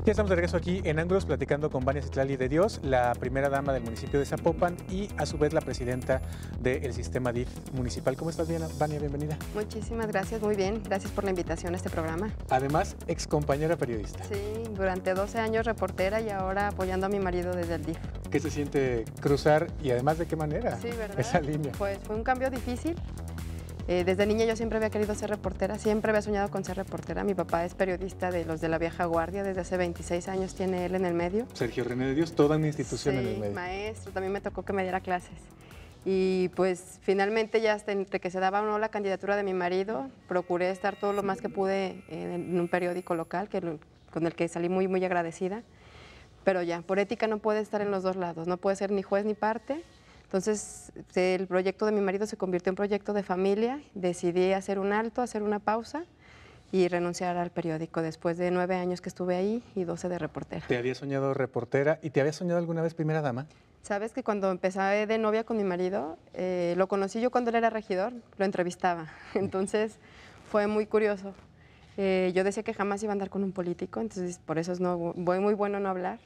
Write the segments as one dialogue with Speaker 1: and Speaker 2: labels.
Speaker 1: Ya estamos de regreso aquí en Ángulos platicando con Vania Citlali de Dios, la primera dama del municipio de Zapopan y a su vez la presidenta del sistema DIF municipal. ¿Cómo estás, Vania? Bienvenida.
Speaker 2: Muchísimas gracias, muy bien. Gracias por la invitación a este programa.
Speaker 1: Además, ex compañera periodista.
Speaker 2: Sí, durante 12 años reportera y ahora apoyando a mi marido desde el DIF.
Speaker 1: ¿Qué se siente cruzar y además de qué manera?
Speaker 2: Sí, ¿verdad?
Speaker 1: Esa línea.
Speaker 2: Pues fue un cambio difícil. Desde niña yo siempre había querido ser reportera, siempre había soñado con ser reportera. Mi papá es periodista de los de la vieja guardia, desde hace 26 años tiene él en el medio.
Speaker 1: Sergio René de Dios, toda una institución
Speaker 2: Sí,
Speaker 1: en el medio.
Speaker 2: maestro, también me tocó que me diera clases. Y pues finalmente ya hasta entre que se daba o no la candidatura de mi marido, procuré estar todo lo más que pude en un periódico local con el que salí muy, muy agradecida. Pero ya, por ética no puede estar en los dos lados, no puede ser ni juez ni parte. Entonces, el proyecto de mi marido se convirtió en proyecto de familia, decidí hacer un alto, hacer una pausa y renunciar al periódico después de 9 años que estuve ahí y 12 de reportera.
Speaker 1: ¿Te había soñado reportera y te había soñado alguna vez primera dama?
Speaker 2: Sabes que cuando empecé de novia con mi marido, lo conocí yo cuando él era regidor, lo entrevistaba, entonces fue muy curioso. Yo decía que jamás iba a andar con un político, entonces por eso es muy bueno no hablar.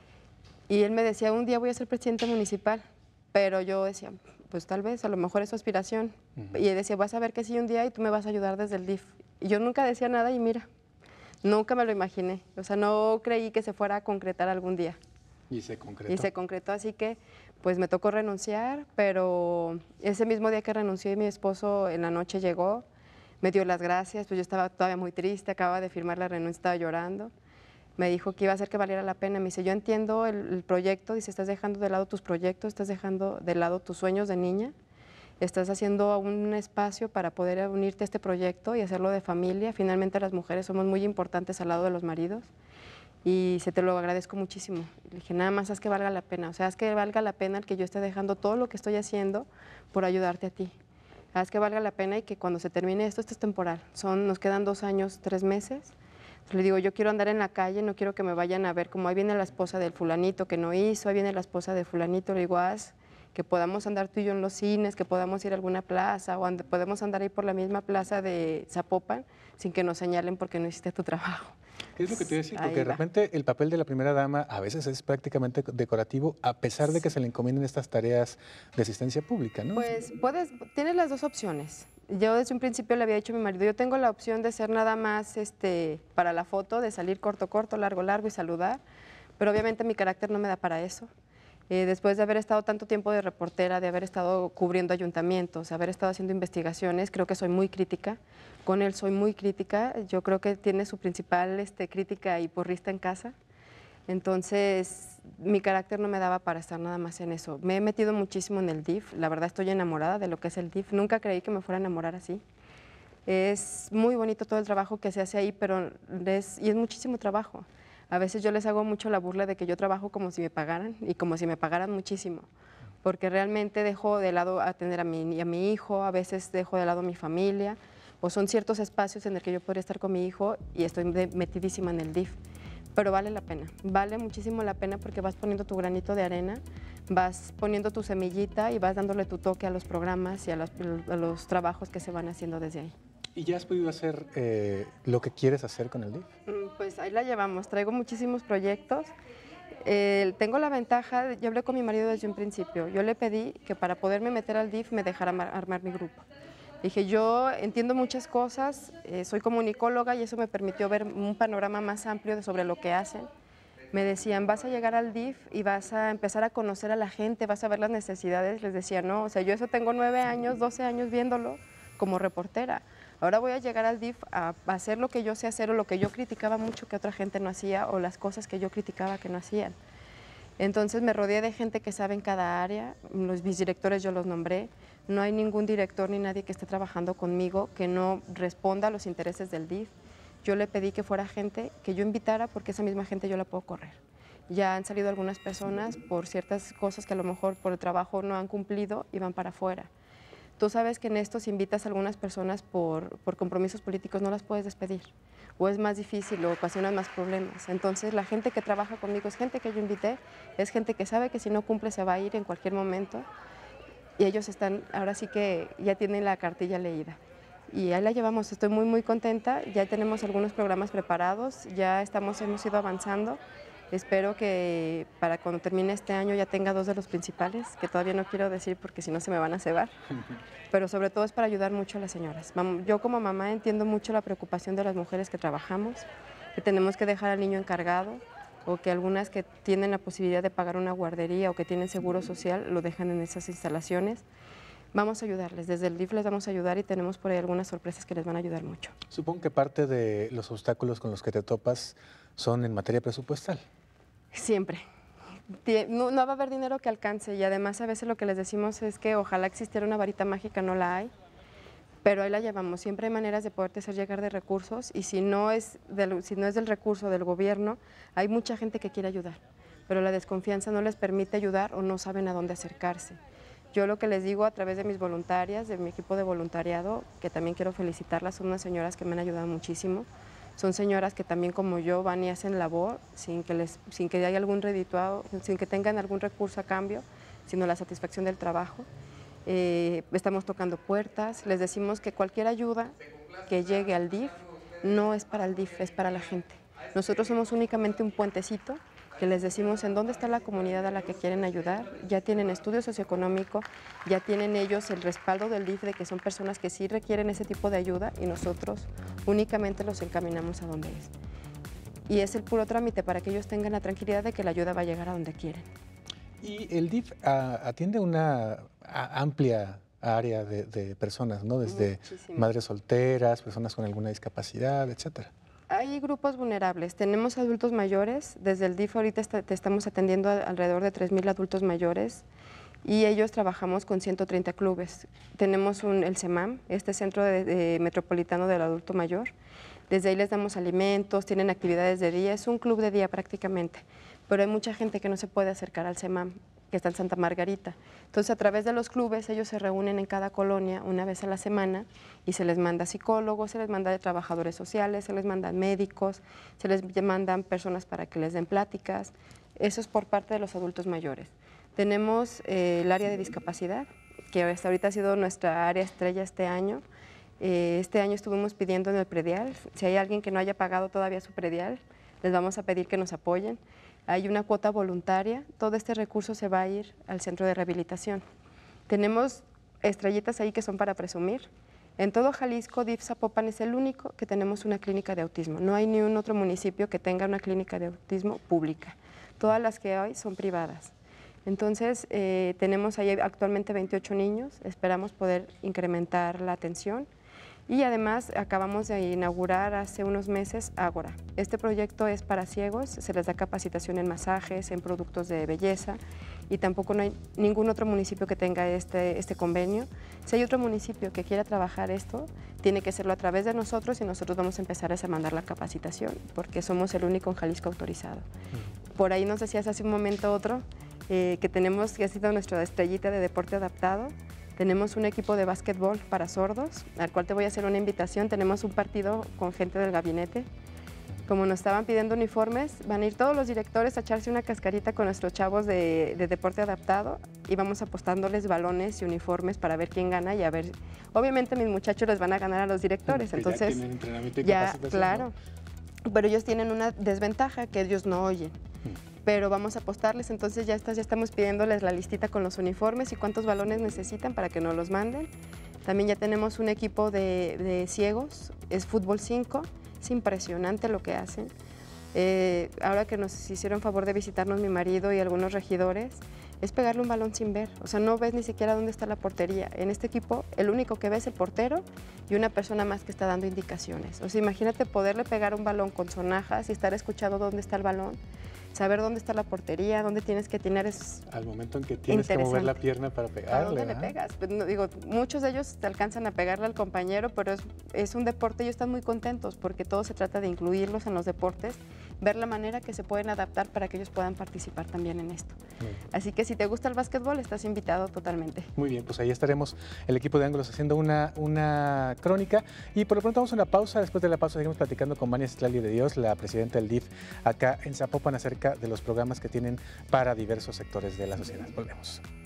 Speaker 2: Y él me decía, un día voy a ser presidente municipal. Pero yo decía, pues tal vez, a lo mejor es su aspiración. Y él decía, vas a ver que sí un día y tú me vas a ayudar desde el DIF. Y yo nunca decía nada y mira, nunca me lo imaginé. O sea, no creí que se fuera a concretar algún día.
Speaker 1: Y se concretó.
Speaker 2: Y se concretó, así que pues me tocó renunciar, pero ese mismo día que renuncié, mi esposo en la noche llegó, me dio las gracias, pues yo estaba todavía muy triste, acababa de firmar la renuncia, estaba llorando. Me dijo que iba a hacer que valiera la pena. Me dice, yo entiendo el proyecto, dice, estás dejando de lado tus proyectos, estás dejando de lado tus sueños de niña, estás haciendo un espacio para poder unirte a este proyecto y hacerlo de familia. Finalmente las mujeres somos muy importantes al lado de los maridos y se te lo agradezco muchísimo. Le dije, nada más haz que valga la pena, o sea, haz que valga la pena el que yo esté dejando todo lo que estoy haciendo por ayudarte a ti. Haz que valga la pena y que cuando se termine esto es temporal. Nos quedan 2 años, 3 meses. Le digo, yo quiero andar en la calle, no quiero que me vayan a ver como ahí viene la esposa del fulanito que no hizo, ahí viene la esposa del fulanito. Le digo, haz que podamos andar tú y yo en los cines, que podamos ir a alguna plaza o podemos andar ahí por la misma plaza de Zapopan sin que nos señalen porque no hiciste tu trabajo.
Speaker 1: Es lo que te iba a decir,
Speaker 2: Ahí
Speaker 1: porque de
Speaker 2: va.
Speaker 1: repente el papel de la primera dama a veces es prácticamente decorativo, a pesar de que se le encomienden estas tareas de asistencia pública, ¿no?
Speaker 2: Pues tienes las dos opciones. Yo desde un principio le había dicho a mi marido, yo tengo la opción de ser nada más para la foto, de salir corto, corto, largo, largo y saludar, pero obviamente mi carácter no me da para eso. Después de haber estado tanto tiempo de reportera, de haber estado cubriendo ayuntamientos, de haber estado haciendo investigaciones, creo que soy muy crítica. Con él soy muy crítica. Yo creo que tiene su principal crítica y porrista en casa. Entonces, mi carácter no me daba para estar nada más en eso. Me he metido muchísimo en el DIF. La verdad estoy enamorada de lo que es el DIF. Nunca creí que me fuera a enamorar así. Es muy bonito todo el trabajo que se hace ahí, pero es muchísimo trabajo. A veces yo les hago mucho la burla de que yo trabajo como si me pagaran y como si me pagaran muchísimo, porque realmente dejo de lado atender a mi hijo, a veces dejo de lado a mi familia, o son ciertos espacios en el que yo podría estar con mi hijo y estoy metidísima en el DIF. Pero vale la pena, vale muchísimo la pena porque vas poniendo tu granito de arena, vas poniendo tu semillita y vas dándole tu toque a los programas y a los trabajos que se van haciendo desde ahí.
Speaker 1: ¿Y ya has podido hacer lo que quieres hacer con el DIF?
Speaker 2: Pues ahí la llevamos, traigo muchísimos proyectos. Tengo la ventaja, yo hablé con mi marido desde un principio, yo le pedí que para poderme meter al DIF me dejara armar mi grupo. Dije, yo entiendo muchas cosas, soy comunicóloga y eso me permitió ver un panorama más amplio sobre lo que hacen. Me decían, vas a llegar al DIF y vas a empezar a conocer a la gente, vas a ver las necesidades. Les decía, no, o sea, yo eso tengo 9 años, 12 años viéndolo como reportera. Ahora voy a llegar al DIF a hacer lo que yo sé hacer o lo que yo criticaba mucho que otra gente no hacía o las cosas que yo criticaba que no hacían. Entonces me rodeé de gente que sabe en cada área, mis directores yo los nombré, no hay ningún director ni nadie que esté trabajando conmigo que no responda a los intereses del DIF. Yo le pedí que fuera gente que yo invitara porque esa misma gente yo la puedo correr. Ya han salido algunas personas por ciertas cosas que a lo mejor por el trabajo no han cumplido y van para afuera. Tú sabes que en esto si invitas a algunas personas por compromisos políticos no las puedes despedir o es más difícil o ocasionan más problemas. Entonces la gente que trabaja conmigo es gente que yo invité, es gente que sabe que si no cumple se va a ir en cualquier momento y ellos están, ahora sí que ya tienen la cartilla leída. y ahí la llevamos. Estoy muy contenta, ya tenemos algunos programas preparados, ya hemos ido avanzando. Espero que para cuando termine este año ya tenga 2 de los principales, que todavía no quiero decir porque si no se me van a cebar, pero sobre todo es para ayudar mucho a las señoras. Yo como mamá entiendo mucho la preocupación de las mujeres que trabajamos, que tenemos que dejar al niño encargado, o que algunas que tienen la posibilidad de pagar una guardería o que tienen seguro social lo dejan en esas instalaciones. Vamos a ayudarles, desde el DIF les vamos a ayudar y tenemos por ahí algunas sorpresas que les van a ayudar mucho.
Speaker 1: Supongo que parte de los obstáculos con los que te topas son en materia presupuestal.
Speaker 2: Siempre. No va a haber dinero que alcance y además a veces lo que les decimos es que ojalá existiera una varita mágica, no la hay, pero ahí la llevamos. Siempre hay maneras de poderte hacer llegar de recursos y si no es del recurso del gobierno, hay mucha gente que quiere ayudar, pero la desconfianza no les permite ayudar o no saben a dónde acercarse. Yo lo que les digo a través de mis voluntarias, de mi equipo de voluntariado, que también quiero felicitarlas, son unas señoras que me han ayudado muchísimo. Son señoras que también como yo van y hacen labor sin que haya algún redituado, sin que tengan algún recurso a cambio, sino la satisfacción del trabajo. Estamos tocando puertas, les decimos que cualquier ayuda que llegue al DIF no es para el DIF, es para la gente. Nosotros somos únicamente un puentecito que les decimos en dónde está la comunidad a la que quieren ayudar, ya tienen estudio socioeconómico, ya tienen ellos el respaldo del DIF de que son personas que sí requieren ese tipo de ayuda y nosotros únicamente los encaminamos a donde es. Y es el puro trámite para que ellos tengan la tranquilidad de que la ayuda va a llegar a donde quieren.
Speaker 1: Y el DIF atiende una amplia área de personas, ¿no? Desde madres solteras, personas con alguna discapacidad, etcétera.
Speaker 2: Hay grupos vulnerables, tenemos adultos mayores, desde el DIF ahorita te estamos atendiendo alrededor de 3,000 adultos mayores y ellos trabajamos con 130 clubes. Tenemos el CEMAM, este Centro Metropolitano del Adulto Mayor, desde ahí les damos alimentos, tienen actividades de día, es un club de día prácticamente, pero hay mucha gente que no se puede acercar al CEMAM, que está en Santa Margarita. Entonces, a través de los clubes, ellos se reúnen en cada colonia una vez a la semana y se les manda psicólogos, se les manda trabajadores sociales, se les mandan médicos, se les mandan personas para que les den pláticas. Eso es por parte de los adultos mayores. Tenemos el área de discapacidad, que hasta ahorita ha sido nuestra área estrella este año. Este año estuvimos pidiendo en el predial, si hay alguien que no haya pagado todavía su predial, les vamos a pedir que nos apoyen. Hay una cuota voluntaria, todo este recurso se va a ir al centro de rehabilitación. Tenemos estrellitas ahí que son para presumir. En todo Jalisco, DIF Zapopan es el único que tenemos una clínica de autismo. No hay ni un otro municipio que tenga una clínica de autismo pública. Todas las que hay son privadas. Entonces, tenemos ahí actualmente 28 niños, esperamos poder incrementar la atención. Y además acabamos de inaugurar hace unos meses Ágora. Este proyecto es para ciegos, se les da capacitación en masajes, en productos de belleza y tampoco no hay ningún otro municipio que tenga este convenio. Si hay otro municipio que quiera trabajar esto, tiene que hacerlo a través de nosotros y nosotros vamos a empezar a mandar la capacitación porque somos el único en Jalisco autorizado. Por ahí nos decías hace un momento otro que tenemos, que ha sido nuestra estrellita de deporte adaptado. Tenemos un equipo de básquetbol para sordos, al cual te voy a hacer una invitación. Tenemos un partido con gente del gabinete. Como nos estaban pidiendo uniformes, van a ir todos los directores a echarse una cascarita con nuestros chavos de deporte adaptado y vamos apostándoles balones y uniformes para ver quién gana y a ver. Obviamente mis muchachos les van a ganar a los directores, entonces
Speaker 1: ya tienen entrenamiento y
Speaker 2: ya,
Speaker 1: capacitación,
Speaker 2: claro. ¿No? Pero ellos tienen una desventaja que ellos no oyen. Pero vamos a apostarles, entonces ya estamos pidiéndoles la listita con los uniformes y cuántos balones necesitan para que nos los manden. También ya tenemos un equipo de ciegos, es fútbol 5, es impresionante lo que hacen. Ahora que nos hicieron favor de visitarnos mi marido y algunos regidores, es pegarle un balón sin ver, o sea, no ves ni siquiera dónde está la portería. En este equipo, el único que ve es el portero y una persona más que está dando indicaciones. O sea, imagínate poderle pegar un balón con sonajas y estar escuchando dónde está el balón, saber dónde está la portería, dónde tienes que atinar es
Speaker 1: al momento en que tienes que mover la pierna para pegarle.
Speaker 2: ¿A dónde le pegas? Pues, no, digo, muchos de ellos te alcanzan a pegarle al compañero, pero es un deporte y ellos están muy contentos porque todo se trata de incluirlos en los deportes, ver la manera que se pueden adaptar para que ellos puedan participar también en esto. Así que si te gusta el básquetbol, estás invitado totalmente.
Speaker 1: Muy bien, pues ahí estaremos el equipo de Ángulos haciendo una crónica y por lo pronto vamos a una pausa. Después de la pausa seguimos platicando con Vania Citlali de Dios, la presidenta del DIF acá en Zapopan, acerca de los programas que tienen para diversos sectores de la sociedad. Volvemos.